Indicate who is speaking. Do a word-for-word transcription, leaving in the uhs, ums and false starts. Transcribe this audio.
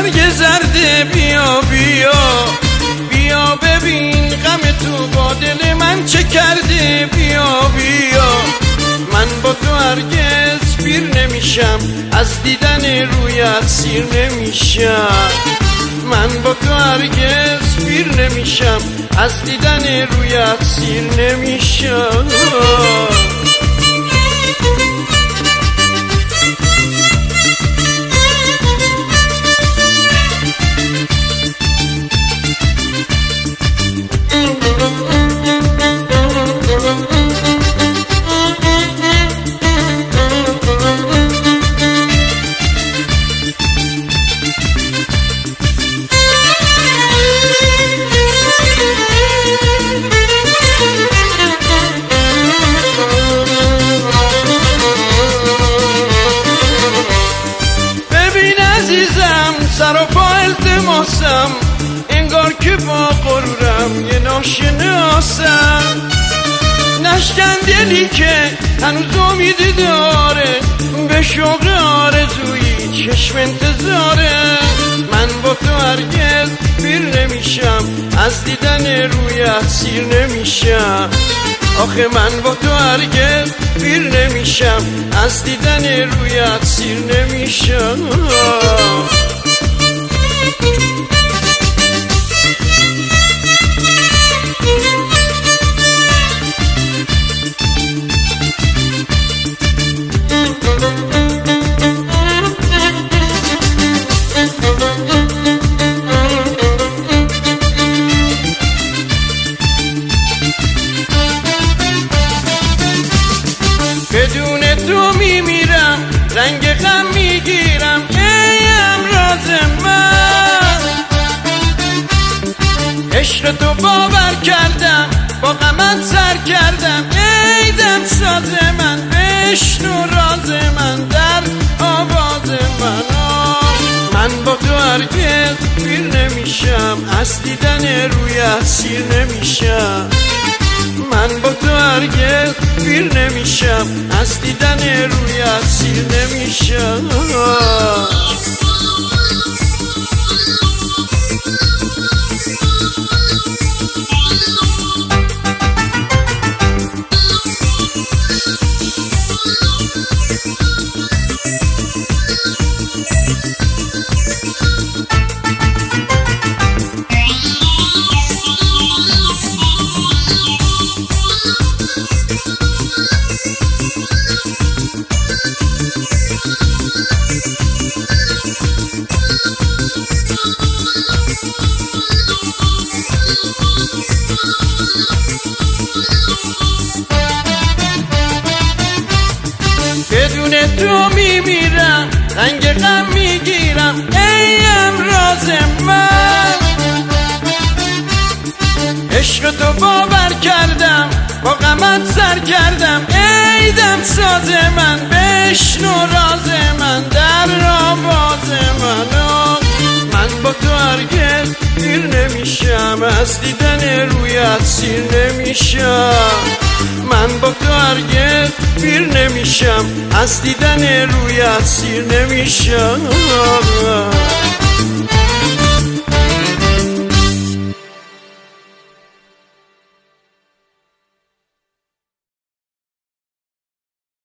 Speaker 1: هرگز زرده بیا بیا بیا ببین غم تو با دل من چه کرده بیا بیا من با تو هرگز پیر نمیشم از دیدن رویت سیر نمیشم من با تو هرگز پیر نمیشم از دیدن رویت سیر نمیشم سر و پا التماسم انگار که با غرورم یه ناشناسم نشکن دلی که هنوز امیدی داره به شوق آرزویی چشم انتظاره من با تو هرگز پیر نمیشم از دیدن رویت سیر نمیشم آخه من با تو هرگز پیر نمیشم از دیدن رویت سیر نمیشم بدون تو میمیرم رنگ غم میگیرم ای امراض من عشق تو باور کردم با غمت سر کردم ای دمساز من بشنو راز من در آواز من من با تو هرگز پیر نمیشم از دیدن رویت سیر نمیشم من با تو هرگز پیر نمیشم از دیدن رویت سیر نمیشم بدون تو میمیرم رنگ غم میگیرم ای امراض من عشق تو باور کردم با غمت سر کردم ای دمساز من بشنو راز من در آواز من من با تو هرگز پیر نمیشم از دیدن رویت سیر نمیشم من با تو هرگز پیر نمیشم از دیدن رویت سیر نمیشم